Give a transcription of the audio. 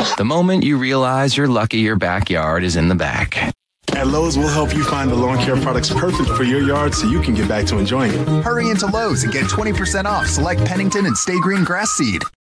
The moment you realize you're lucky your backyard is in the back. At Lowe's, we'll help you find the lawn care products perfect for your yard so you can get back to enjoying it. Hurry into Lowe's and get 20% off select Pennington and Stay Green grass seed.